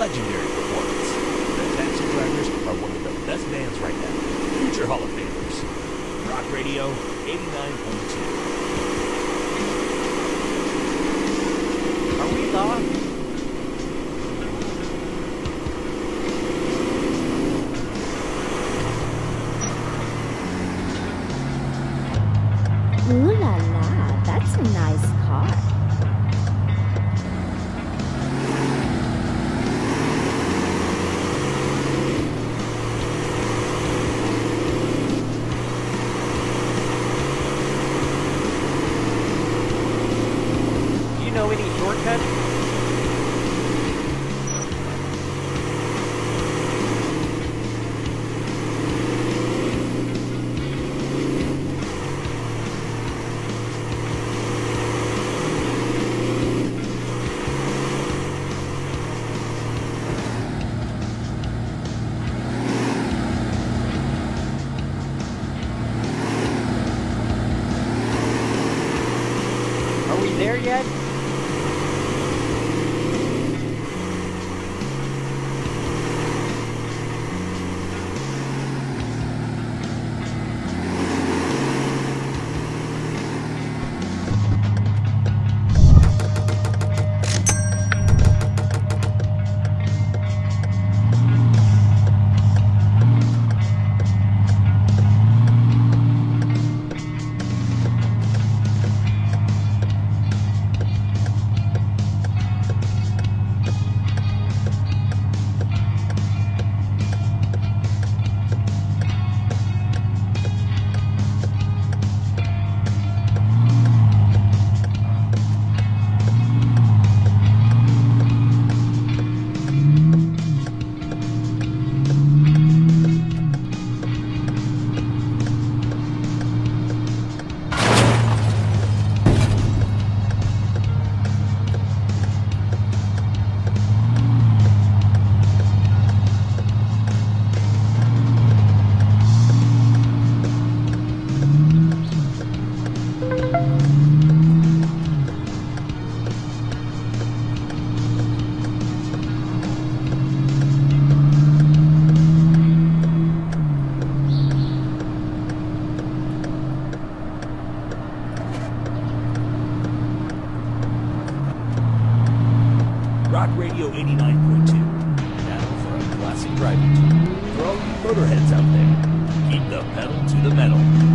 legendary performance. The Taxi Drivers are one of the best bands right now. Future Hall of Famers. Rock Radio 89.2. Are we lost? Ooh la la, that's a nice car. Do you know any shortcuts? Are we there yet? Rock Radio 89.2. Now for a classic driving tour. For all you motorheads out there, keep the pedal to the metal.